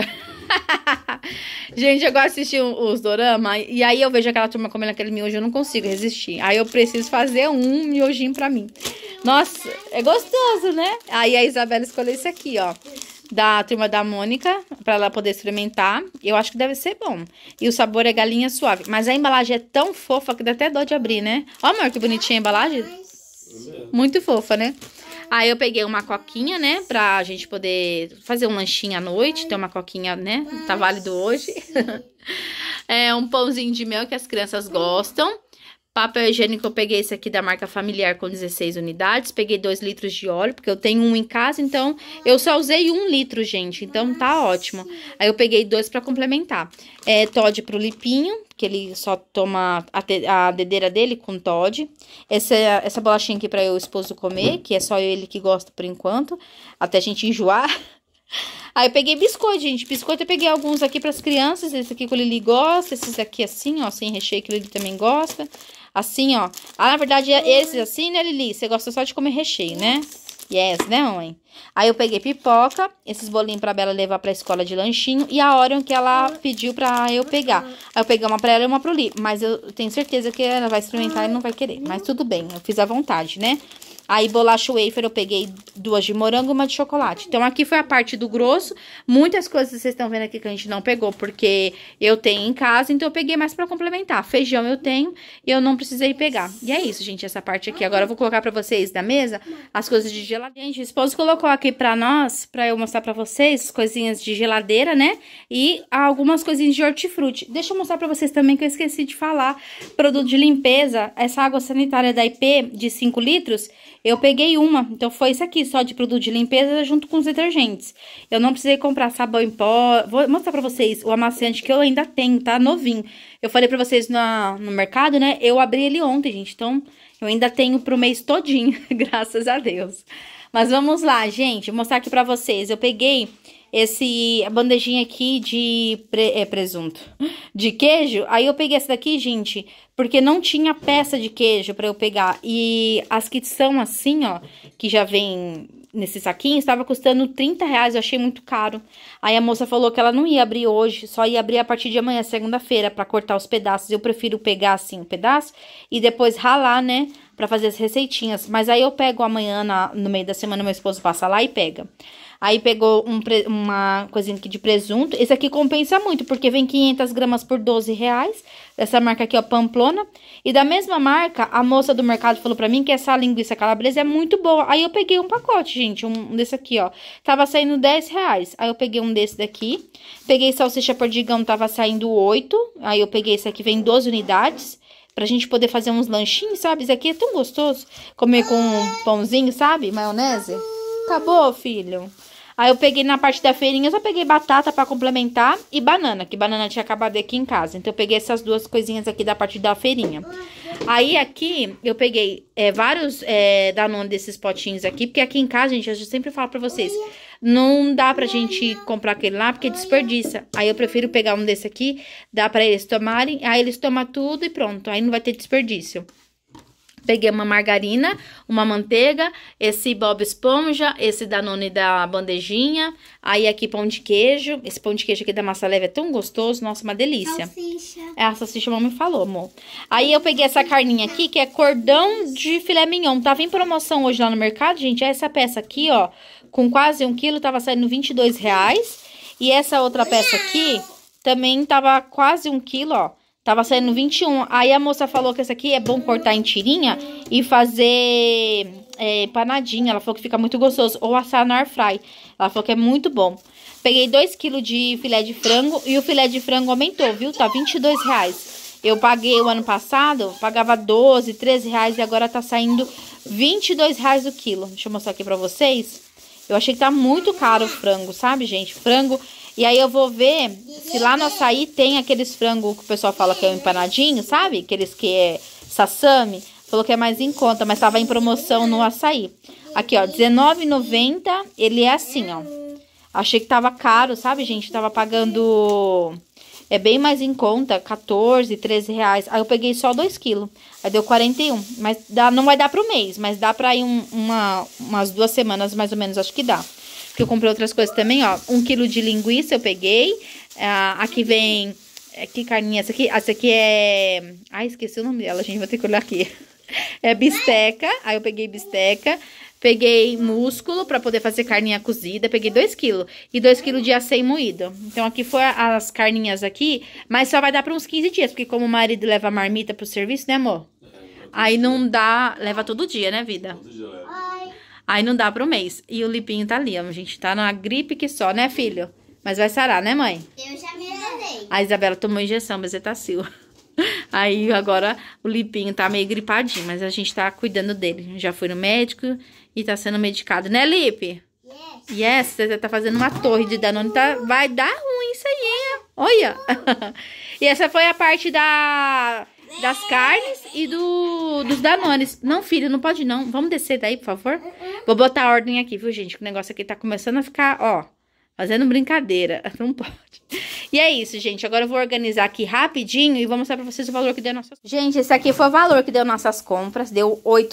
ó. Gente, eu gosto de assistir os dorama, e aí eu vejo aquela turma comendo aquele miojo, eu não consigo resistir. Aí eu preciso fazer um miojinho pra mim. Nossa, é gostoso, né? Aí a Isabela escolheu esse aqui, ó. Da turma da Mônica, pra ela poder experimentar. Eu acho que deve ser bom. E o sabor é galinha suave. Mas a embalagem é tão fofa que dá até dó de abrir, né? Ó, amor, que bonitinha a embalagem. Muito fofa, né? Aí eu peguei uma coquinha, né? Pra gente poder fazer um lanchinho à noite. Tem uma coquinha, né? Tá válido hoje. Um pãozinho de mel que as crianças gostam. Papel higiênico, eu peguei esse aqui da marca Familiar com 16 unidades. Peguei 2 litros de óleo, porque eu tenho um em casa, então eu só usei 1 litro, gente. Então tá ótimo. Aí eu peguei 2 pra complementar. Toddy pro Lipinho, que ele só toma a dedeira dele com Toddy. Essa bolachinha aqui pra eu e o esposo comer, que é só ele que gosta por enquanto, até a gente enjoar. Aí eu peguei biscoito, gente. Biscoito eu peguei alguns aqui pras crianças. Esse aqui que o Lili gosta. Esses aqui assim, ó, sem recheio, que o Lili também gosta. Assim, ó. Na verdade, esses assim, né, Lili? Você gosta só de comer recheio, né? Yes, né, mãe? Aí eu peguei pipoca, esses bolinhos pra Bela levar pra escola de lanchinho. E a Orion que ela pediu pra eu pegar. Aí eu peguei uma pra ela e uma pro Li. Mas eu tenho certeza que ela vai experimentar e não vai querer. Mas tudo bem, eu fiz à vontade, né? Aí, bolacha wafer, eu peguei 2 de morango e uma de chocolate. Então, aqui foi a parte do grosso. Muitas coisas vocês estão vendo aqui que a gente não pegou, porque eu tenho em casa. Então, eu peguei mais pra complementar. Feijão eu tenho e eu não precisei pegar. E é isso, gente, essa parte aqui. Agora, eu vou colocar pra vocês da mesa as coisas de geladeira. Gente, o esposo colocou aqui pra nós, pra eu mostrar pra vocês, as coisinhas de geladeira, né? E algumas coisinhas de hortifruti. Deixa eu mostrar pra vocês também que eu esqueci de falar. Produto de limpeza, essa água sanitária da IP de 5 litros... Eu peguei uma, então foi isso aqui, só de produto de limpeza junto com os detergentes. Eu não precisei comprar sabão em pó. Vou mostrar pra vocês o amaciante que eu ainda tenho, tá? Novinho. Eu falei pra vocês no mercado, né? Eu abri ele ontem, gente, então eu ainda tenho pro mês todinho, graças a Deus. Mas vamos lá, gente, vou mostrar aqui pra vocês. Eu peguei a bandejinha aqui de presunto, de queijo. Aí eu peguei essa daqui, gente, porque não tinha peça de queijo pra eu pegar. E as que são assim, ó, que já vem nesse saquinho, estava custando R$30, eu achei muito caro. Aí a moça falou que ela não ia abrir hoje, só ia abrir a partir de amanhã, segunda-feira, pra cortar os pedaços. Eu prefiro pegar assim um pedaço e depois ralar, né, pra fazer as receitinhas. Mas aí eu pego amanhã, no meio da semana, meu esposo passa lá e pega. Aí pegou uma coisinha aqui de presunto. Esse aqui compensa muito, porque vem 500 gramas por R$12. Dessa marca aqui, ó, Pamplona. E da mesma marca, a moça do mercado falou pra mim que essa linguiça calabresa é muito boa. Aí eu peguei um pacote, gente, um desse aqui, ó. Tava saindo R$10. Aí eu peguei um desse daqui. Peguei salsicha perdigão, tava saindo 8. Aí eu peguei esse aqui, vem 12 unidades. Pra gente poder fazer uns lanchinhos, sabe? Isso aqui é tão gostoso. Comer com um pãozinho, sabe? Maionese. Acabou, filho. Aí eu peguei na parte da feirinha, eu só peguei batata pra complementar e banana, que banana tinha acabado aqui em casa. Então eu peguei essas duas coisinhas aqui da parte da feirinha. Aí aqui eu peguei vários Danone desses potinhos aqui, porque aqui em casa, gente, eu sempre falo pra vocês, não dá pra gente comprar aquele lá, porque desperdiça. Aí eu prefiro pegar um desse aqui, dá pra eles tomarem, aí eles tomam tudo e pronto, aí não vai ter desperdício. Peguei uma margarina, uma manteiga, esse Bob Esponja, esse Danone da bandejinha, aí aqui pão de queijo, esse pão de queijo aqui da massa leve é tão gostoso, nossa, uma delícia. Salsicha. A salsicha a mamãe falou, amor. Aí eu peguei essa carninha aqui, que é cordão de filé mignon, tava em promoção hoje lá no mercado, gente, essa peça aqui, ó, com quase 1 quilo, tava saindo R$22, e essa outra peça aqui, também tava quase 1 quilo, ó. Tava saindo 21. Aí a moça falou que essa aqui é bom cortar em tirinha e fazer empanadinha. Ela falou que fica muito gostoso. Ou assar no air fry. Ela falou que é muito bom. Peguei 2 kg de filé de frango e o filé de frango aumentou, viu? Tá R$22. Eu paguei o ano passado, pagava 12, 13 reais e agora tá saindo R$22 o quilo. Deixa eu mostrar aqui pra vocês. Eu achei que tá muito caro o frango, sabe, gente? Frango... E aí eu vou ver se lá no açaí tem aqueles frangos que o pessoal fala que é um empanadinho, sabe? Aqueles que é sassami. Falou que é mais em conta, mas tava em promoção no açaí. Aqui, ó, R$19,90. Ele é assim, ó. Achei que tava caro, sabe, gente? Tava pagando... É bem mais em conta, 14, 13 reais. Aí eu peguei só 2 quilos. Aí deu 41. Mas não vai dar pro mês, mas dá pra ir umas 2 semanas mais ou menos, acho que dá. Porque eu comprei outras coisas também, ó. 1 quilo de linguiça eu peguei. Aqui vem... Que carninha essa aqui? Essa aqui é... Ai, esqueci o nome dela, gente. Vou ter que olhar aqui. É bisteca. Aí eu peguei bisteca. Peguei músculo pra poder fazer carninha cozida. Peguei 2 quilos. E 2 quilos de acém moído. Então aqui foi as carninhas aqui. Mas só vai dar pra uns 15 dias. Porque como o marido leva a marmita pro serviço, né, amor? Aí não dá... Leva todo dia, né, vida? Todo dia leva. Aí não dá pro mês. E o Lipinho tá ali, a gente tá numa gripe que só, né, filho? Mas vai sarar, né, mãe? Eu já me enganei. A Isabela tomou injeção, bezetacil. Aí agora o Lipinho tá meio gripadinho, mas a gente tá cuidando dele. Já foi no médico e tá sendo medicado, né, Lipe? Yes, você tá fazendo uma torre de Danone, vai dar ruim isso aí, hein? Olha! E essa foi a parte das carnes e dos Danones. Não, filho, não pode não. Vamos descer daí, por favor? Vou botar a ordem aqui, viu, gente? O negócio aqui tá começando a ficar, ó, fazendo brincadeira. Não pode. E é isso, gente. Agora eu vou organizar aqui rapidinho e vou mostrar pra vocês o valor que deu nossas... Gente, esse aqui foi o valor que deu nossas compras. Deu R$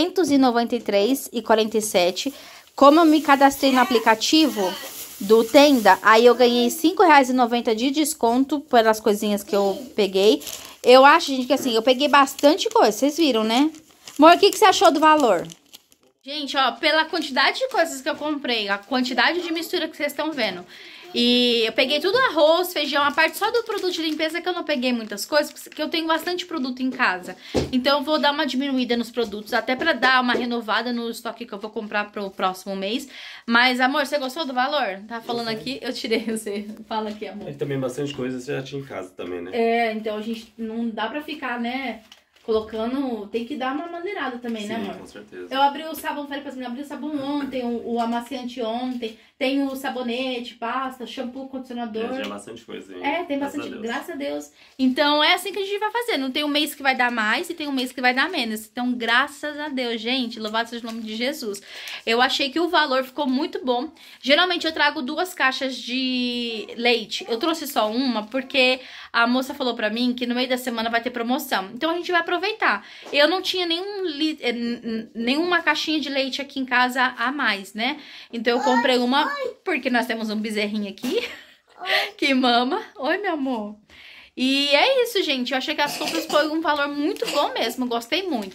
893,47. Como eu me cadastrei no aplicativo do Tenda, aí eu ganhei R$ 5,90 de desconto pelas coisinhas que eu peguei. Eu acho, gente, que assim, eu peguei bastante coisa, vocês viram, né? Amor, o que você achou do valor? Gente, ó, pela quantidade de coisas que eu comprei, a quantidade de mistura que vocês estão vendo. E eu peguei tudo arroz, feijão, a parte só do produto de limpeza que eu não peguei muitas coisas, porque eu tenho bastante produto em casa. Então eu vou dar uma diminuída nos produtos, até pra dar uma renovada no estoque que eu vou comprar pro próximo mês. Mas, amor, você gostou do valor? Tá falando aqui? Eu tirei você. Fala aqui, amor. E também bastante coisa você já tinha em casa também, né? É, então a gente não dá pra ficar, né, colocando... Tem que dar uma maneirada também, né, amor? Com certeza. Eu abri o sabão, falei pra você, abri o sabão ontem, o amaciante ontem, tem o sabonete, pasta, shampoo, condicionador. Já é bastante coisa aí. É, tem bastante, graças a Deus. Então, é assim que a gente vai fazendo. Tem um mês que vai dar mais e tem um mês que vai dar menos. Então, graças a Deus, gente, louvado seja o nome de Jesus. Eu achei que o valor ficou muito bom. Geralmente, eu trago 2 caixas de leite. Eu trouxe só uma porque a moça falou pra mim que no meio da semana vai ter promoção. Então, a gente vai aproveitar. Eu não tinha nenhuma caixinha de leite aqui em casa a mais, né? Então, eu comprei uma porque nós temos um bezerrinho aqui que mama. Oi, meu amor. E é isso, gente. Eu achei que as compras foi um valor muito bom mesmo. Gostei muito.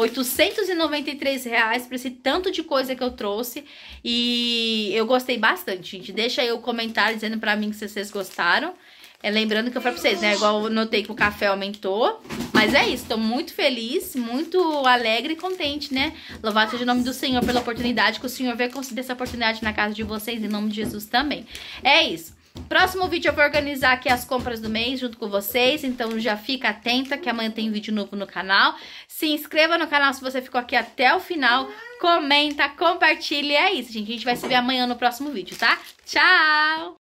R$893 pra esse tanto de coisa que eu trouxe. E eu gostei bastante, gente. Deixa aí o comentário dizendo pra mim que vocês gostaram. Lembrando que eu falei pra vocês, né? Igual eu notei que o café aumentou. Mas é isso, tô muito feliz, muito alegre e contente, né? Louvado seja o nome do Senhor pela oportunidade, que o Senhor veio conceder essa oportunidade na casa de vocês, em nome de Jesus também. É isso. Próximo vídeo eu vou organizar aqui as compras do mês junto com vocês, então já fica atenta que amanhã tem vídeo novo no canal. Se inscreva no canal se você ficou aqui até o final, comenta, compartilha, é isso, gente. A gente vai se ver amanhã no próximo vídeo, tá? Tchau!